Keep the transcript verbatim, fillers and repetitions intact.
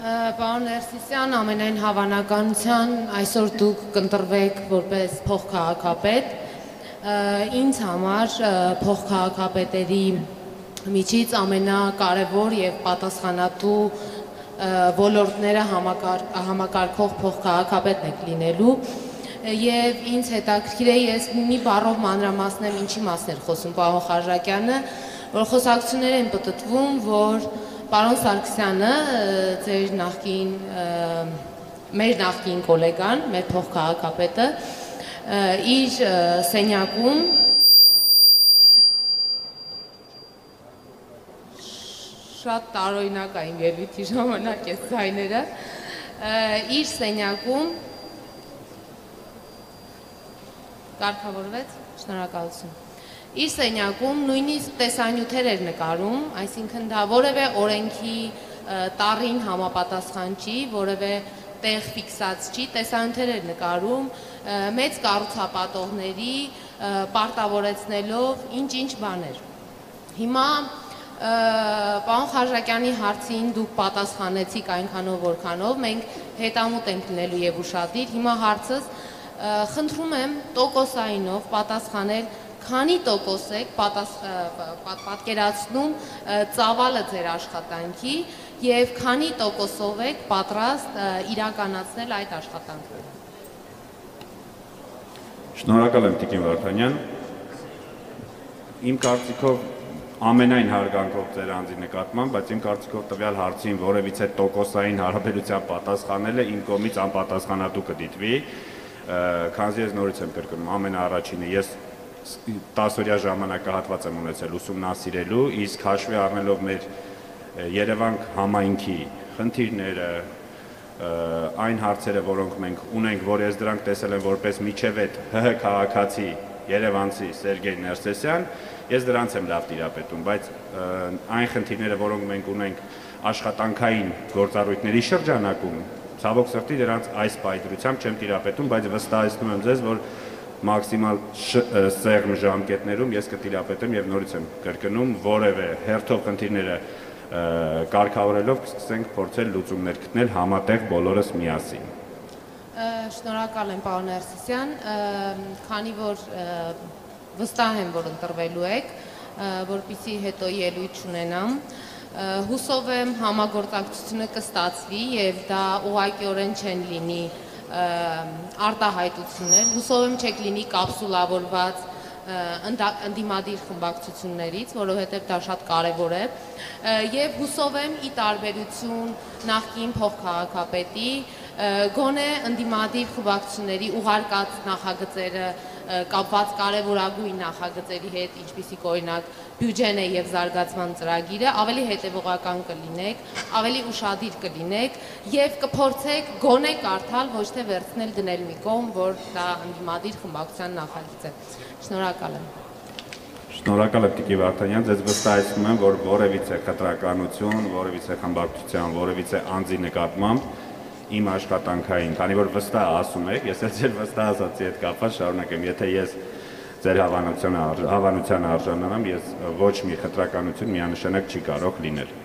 Պարոն Ներսիսյան, ամենայն հավանականության այսօր դուք կընտրվեք որպես փոխքաղաքապետ։ Ինձ համար փոխքաղաքապետերի միջից ամենակարևոր եւ պատասխանատու ոլորտները համակարգող փոխքաղաքապետն եք լինելու եւ ինձ հետաքրքիր է ես մի բառով մանրամասնեմ ինչի մասն էր խոսում պարոն Խարժակյանը, որ խոսակցություններ են պտտվում, որ Պարոն Սարգսյանը, ձեր նախկին, մեր նախկին գոլեգան, մեր փոխքաղաքապետը, իր սենյակում շատ տարօրինակ է իմ ելույթի ժամանակ այս ձայները, իր սենյակում կարգավորվեց, շնորհակալություն։ Իր սենյակում նույնիսկ տեսանյութեր էր նկարում, այսինքն դա որևէ օրենքի տառին համապատասխան չի, որևէ տեղ ֆիքսած չի, տեսանյութեր էր նկարում, մեծ կառուցապատողների պարտավորեցնելով ինչ-ինչ բաներ։ Հիմա պարոն Խարժակյանի հարցին դուք պատասխանեցիք այնքանով որքանով, մենք հետամուտ ենք լինելու եւ ուշադիր, հիմա հարցս խնդրում եմ տոկոսայինով պատասխանել Քանի տոկոս եք պատկերացնում ծավալը ձեր աշխատանքի եւ քանի տոկոսով եք պատրաստ իրականացնել այդ աշխատանքները։ Շնորհակալ եմ Տիկին Վարդանյան։ Իմ կարծիքով ամենայն հարգանքով ձեր անձի նկատմամբ, բայց իմ կարծիքով տվյալ հարցին որևիցե տոկոսային հարաբերությամբ պատասխանելը իմ կողմից անպատասխանատու կդիտվի, քանզի ես նորից եմ կրկնում, ամենաառաջինը ես տասօրյա ժամանակահատված եմ ունեցել ուսումնասիրելու, իսկ հաշվի առնելով մեր Երևան համայնքի խնդիրները, այն հարցերը, որոնք մենք ունենք, որ ես դրանք տեսել եմ որպես միջևետ ՀՀ քաղաքացի երևանցի Սերգեյ Ներսեսյան, ես դրանց եմ լավ տիրապետում, բայց այն խնդիրները, որոնք մենք ունենք աշխատանքային գործառույթների շրջանակում, ցավոք սրտի դրանց այս պայծրությամբ չեմ տիրապետում, բայց վստահեցնում եմ ձեզ, որ մաքսիմալ սեղմ ժամկետներում ես կտիրապետեմ եւ նորից եմ կրկնում, որևէ հերթով խնդիրները կարգավորելով կսկսենք փորձել լուծումներ գտնել համատեղ բոլորս միասին։ Շնորհակալ եմ պարոն Ներսիսյան, քանի որ վստահ եմ, որ ընտրվելու եք, որպեսզի հետո ելույթ չունենամ, հուսով եմ համագործակցությունը կստացվի եւ դա ուղղակիորեն չեն լինի արտահայտություններ, հուսով եմ չեք լինի կապսուլավորված ընդդիմադիր խմբակցություններից, որովհետև դա շատ կարևոր է, եւ հուսով եմ ի տարբերություն նախկին փոխքաղաքապետի գոնե ընդդիմադիր խմբակցությունների ուղարկած նախագծերը կապված կարևորագույն նախագծերի հետ, ինչպիսիք օրինակ բյուջեն է եւ զարգացման ծրագիրը, ավելի հետեւողական կլինեք, ավելի ուշադիր կլինեք եւ կփորձեք գոնե կարդալ, ոչ թե վերցնել դնել մի կողմ, որ դա ընդդիմադիր խմբակցության նախագիծ է։ Շնորհակալ եմ։ Շնորհակալ եմ Տիկին Վարդանյան, ձեզ վստահեցնում եմ, որ որևիցե խտրականություն, որևիցե խմբակցության, որևիցե անձի նկատմամբ իմ աշխատանքային, քանի որ վստահ ասում եք, ես էլ ձեր վստահ ասացի հետ կապված շարունակեմ, եթե ես ձեր հավանության արժանանամ, ես ոչ մի խտրականություն միանշանակ չի կարող լինել։